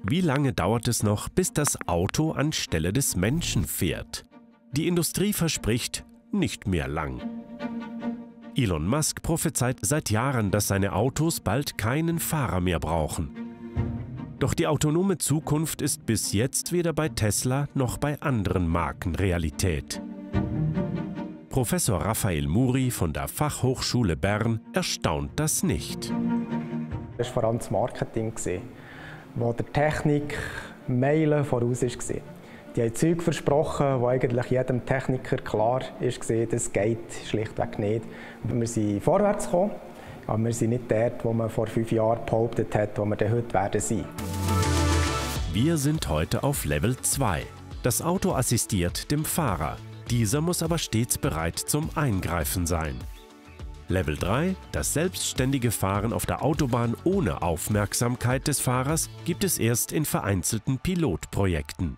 Wie lange dauert es noch, bis das Auto anstelle des Menschen fährt? Die Industrie verspricht, nicht mehr lang. Elon Musk prophezeit seit Jahren, dass seine Autos bald keinen Fahrer mehr brauchen. Doch die autonome Zukunft ist bis jetzt weder bei Tesla noch bei anderen Marken Realität. Professor Raphael Muri von der Fachhochschule Bern erstaunt das nicht. Das war vor allem das Marketing, wo der Technik Meilen voraus war. Die haben Zeug versprochen, wo eigentlich jedem Techniker klar war, das geht schlichtweg nicht. Wir sind vorwärts gekommen, aber wir sind nicht dort, wo man vor 5 Jahren behauptet hat, wo wir dann heute werden sein. Wir sind heute auf Level 2. Das Auto assistiert dem Fahrer. Dieser muss aber stets bereit zum Eingreifen sein. Level 3, das selbstständige Fahren auf der Autobahn ohne Aufmerksamkeit des Fahrers, gibt es erst in vereinzelten Pilotprojekten.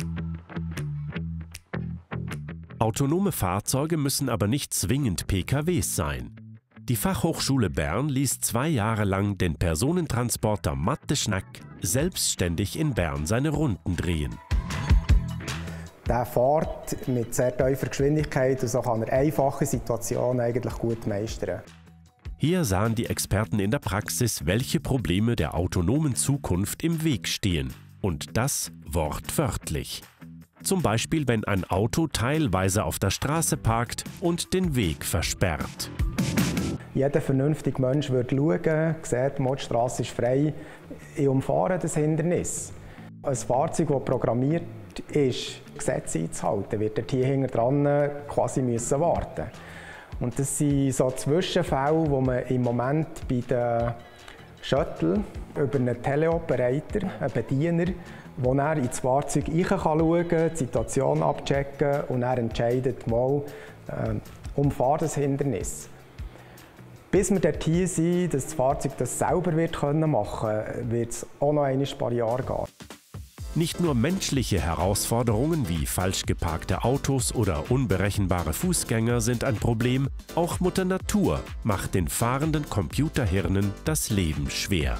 Autonome Fahrzeuge müssen aber nicht zwingend PKWs sein. Die Fachhochschule Bern ließ 2 Jahre lang den Personentransporter Matteschnack selbstständig in Bern seine Runden drehen. Der fährt mit sehr tiefer Geschwindigkeit und so kann er einfache Situationen eigentlich gut meistern. Hier sahen die Experten in der Praxis, welche Probleme der autonomen Zukunft im Weg stehen. Und das wortwörtlich. Zum Beispiel, wenn ein Auto teilweise auf der Straße parkt und den Weg versperrt. Jeder vernünftige Mensch würde schauen, sieht, die Straße ist frei, ich umfahre das Hindernis. Ein Fahrzeug, das programmiert ist, Gesetze einzuhalten, wird dort hier hinten dran quasi müssen warten. Und das sind so Zwischenfälle, wo man im Moment bei den Shuttle über einen Teleoperator, einen Bediener, wo er ins Fahrzeug schauen kann, die Situation abchecken und er entscheidet mal, umfahr das Hindernis. Bis wir dort hier sind, dass das Fahrzeug das selber machen kann, wird es auch noch ein paar Jahre gehen. Nicht nur menschliche Herausforderungen wie falsch geparkte Autos oder unberechenbare Fußgänger sind ein Problem, auch Mutter Natur macht den fahrenden Computerhirnen das Leben schwer.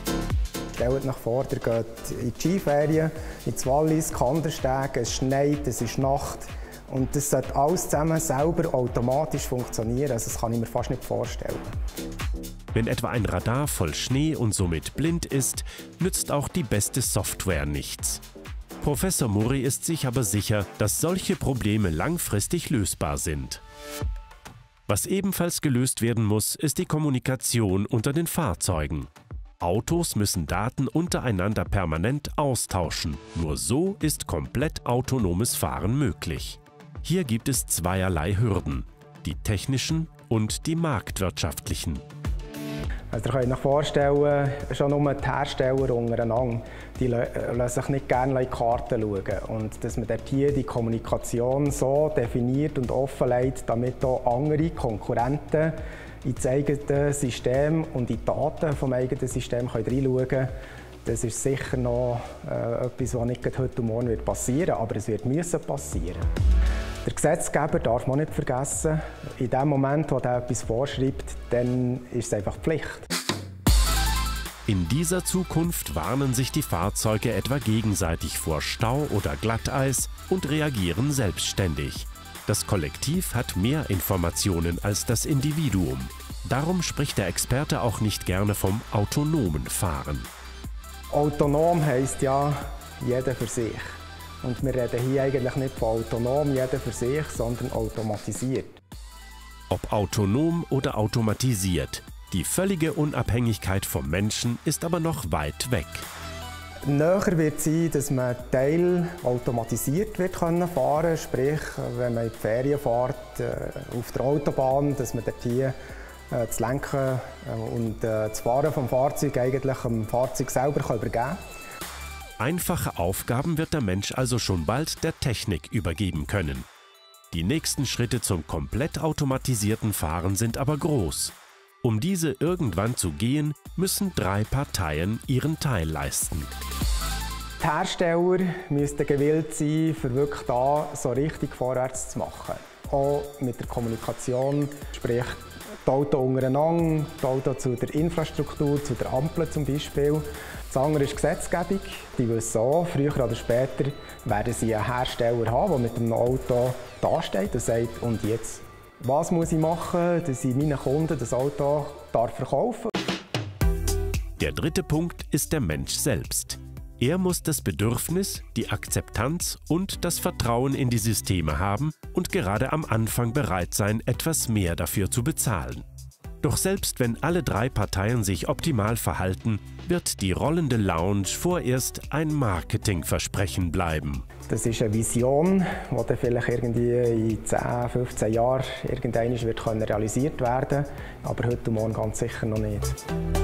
Stellt euch vor, ihr geht in die Skiferien, ins Wallis, Kandersteg, es schneit, es ist Nacht und das sollte alles zusammen selber automatisch funktionieren, also das kann ich mir fast nicht vorstellen. Wenn etwa ein Radar voll Schnee und somit blind ist, nützt auch die beste Software nichts. Professor Muri ist sich aber sicher, dass solche Probleme langfristig lösbar sind. Was ebenfalls gelöst werden muss, ist die Kommunikation unter den Fahrzeugen. Autos müssen Daten untereinander permanent austauschen. Nur so ist komplett autonomes Fahren möglich. Hier gibt es zweierlei Hürden: die technischen und die marktwirtschaftlichen. Also ihr könnt euch vorstellen, schon nur die Hersteller untereinander, die lassen sich nicht gerne in die Karten schauen. Und dass man dort hier die Kommunikation so definiert und offenlegt, damit auch andere Konkurrenten in das eigene System und in die Daten des eigenen Systems reinschauen können, das ist sicher noch etwas, was nicht heute und morgen passieren wird, aber es wird passieren. Der Gesetzgeber darf man nicht vergessen, in dem Moment, wo er etwas vorschreibt, dann ist es einfach Pflicht. In dieser Zukunft warnen sich die Fahrzeuge etwa gegenseitig vor Stau oder Glatteis und reagieren selbstständig. Das Kollektiv hat mehr Informationen als das Individuum. Darum spricht der Experte auch nicht gerne vom autonomen Fahren. Autonom heisst ja jeder für sich. Und wir reden hier eigentlich nicht von autonom, jeder für sich, sondern automatisiert. Ob autonom oder automatisiert, die völlige Unabhängigkeit vom Menschen ist aber noch weit weg. Näher wird sein, dass man teilautomatisiert wird fahren können, sprich, wenn man in die Ferien fährt, auf der Autobahn, dass man dort hier das Lenken und das Fahren vom Fahrzeug eigentlich dem Fahrzeug selber übergeben kann. Einfache Aufgaben wird der Mensch also schon bald der Technik übergeben können. Die nächsten Schritte zum komplett automatisierten Fahren sind aber groß. Um diese irgendwann zu gehen, müssen 3 Parteien ihren Teil leisten. Die Hersteller müssten gewillt sein, für wirklich da so richtig vorwärts zu machen. Auch mit der Kommunikation, sprich Die Autos untereinander, die Autos zu der Infrastruktur, zu der Ampel zum Beispiel. Das andere ist Gesetzgebung. Die wissen auch, früher oder später werden sie einen Hersteller haben, der mit einem Auto dasteht und sagt, und jetzt, was muss ich machen, dass ich meinen Kunden das Auto verkaufen darf? Der dritte Punkt ist der Mensch selbst. Er muss das Bedürfnis, die Akzeptanz und das Vertrauen in die Systeme haben und gerade am Anfang bereit sein, etwas mehr dafür zu bezahlen. Doch selbst wenn alle drei Parteien sich optimal verhalten, wird die rollende Lounge vorerst ein Marketingversprechen bleiben. Das ist eine Vision, die dann vielleicht irgendwie in 10, 15 Jahren irgendwann realisiert werden kann, aber heute und morgen ganz sicher noch nicht.